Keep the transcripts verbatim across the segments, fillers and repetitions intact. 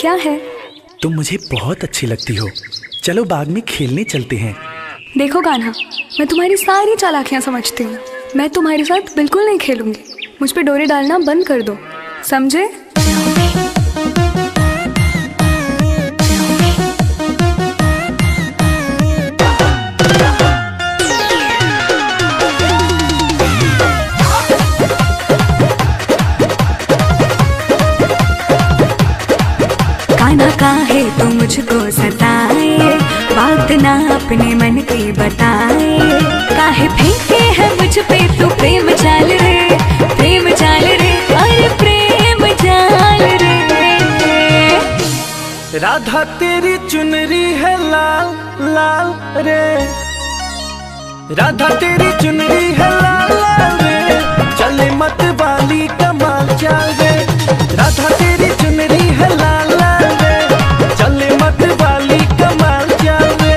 क्या है? तुम मुझे बहुत अच्छी लगती हो। चलो बाग में खेलने चलते हैं। देखो कान्हा, मैं तुम्हारी सारी चालाकियां समझती हूँ। मैं तुम्हारे साथ बिल्कुल नहीं खेलूंगी। मुझ पे डोरे डालना बंद कर दो, समझे? कान्हा काहे तू मुझको सताए, बात ना अपने मन की बताए। काहे फेंके है मुझ पे तू प्रेम जाल रे, प्रेम जाल रे, अरे प्रेम जाल रे। राधा तेरी चुनरी है लाल लाल रे, राधा तेरी चुनरी है लाल लाल रे, चले मत वाली कमाल चाल रे। राधा तेरी चुनरी है लाल लाल रे, चले मत वाली कमाल चाल रे।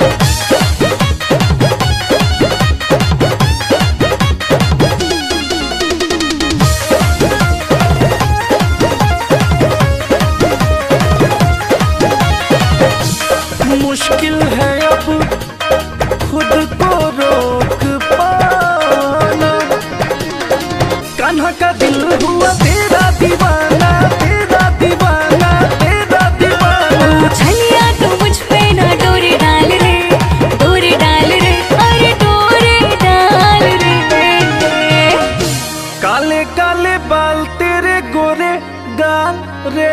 मुश्किल है अब खुद को रोक पाना, कान्हा का दिल हुआ तेरा दीवाना, तेरा दीवाना, तेरा दीवाना। छलिया तू मुझ पे ना डोरे डाल रे, डोरे डाल रे, अरे डोरे डाल रे। काले काले बाल तेरे गोरे गाल रे,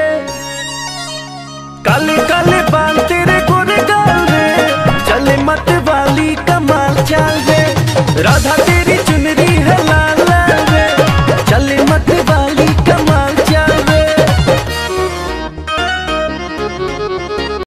काले काले बाल तेरे गोरे गाल रे, चले मत वाली कमाल चाल रे। राधा